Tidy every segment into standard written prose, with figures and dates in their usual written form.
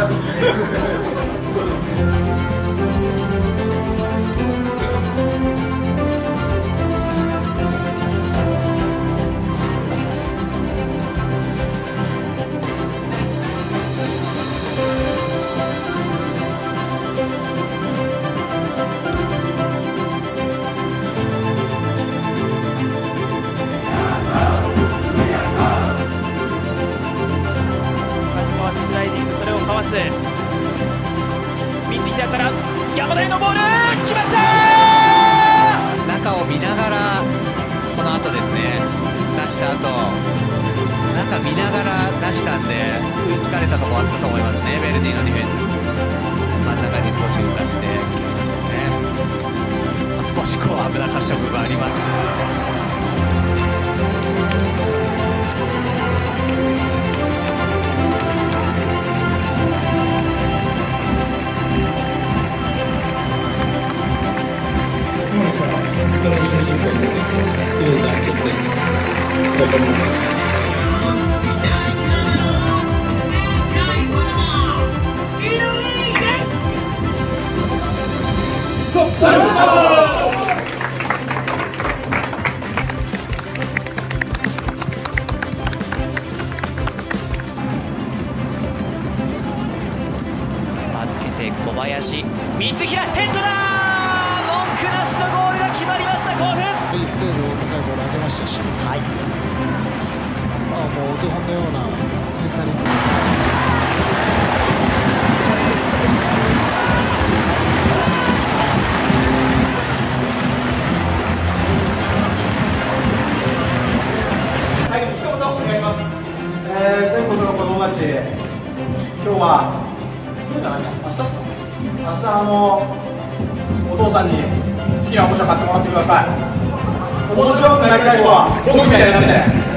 三平から山田へのボール決まった。 中を見ながらこの後ですね、出した後中見ながら出したんで追いつかれたところあったと思いますね。ベルディのディフェンス真ん中に少し打たして決めましたね。少しこう危なかった部分あります。 預けて小林、三平ヘッドだ。文句なしのゴールが決まりました。興奮。 精度高いボール上げましたし、はい、もうお手本のようなセンタリング。 最後に一言お願いします。全国の子供たち、今日は今日じゃないか、明日ですか。明日お父さんに好きなおもちゃ買ってもらってください。面白くなりたい人は僕みたいになって。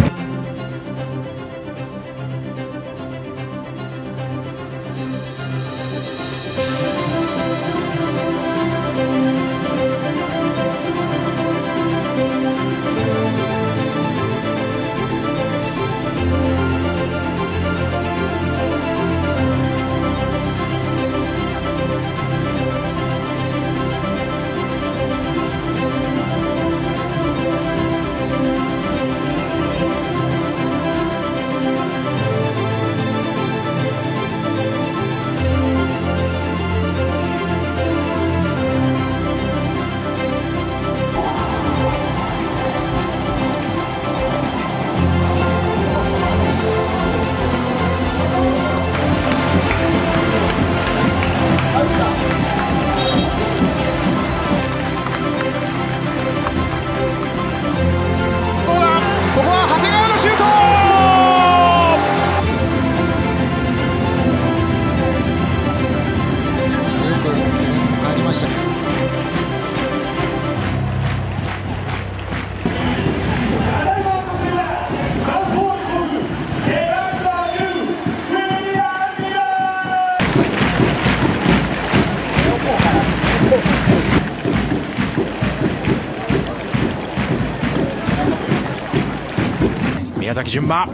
宮崎純馬、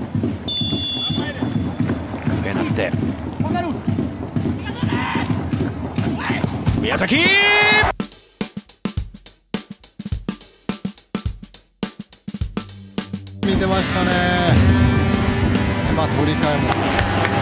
笛なって宮崎、 見てましたね。取り替えも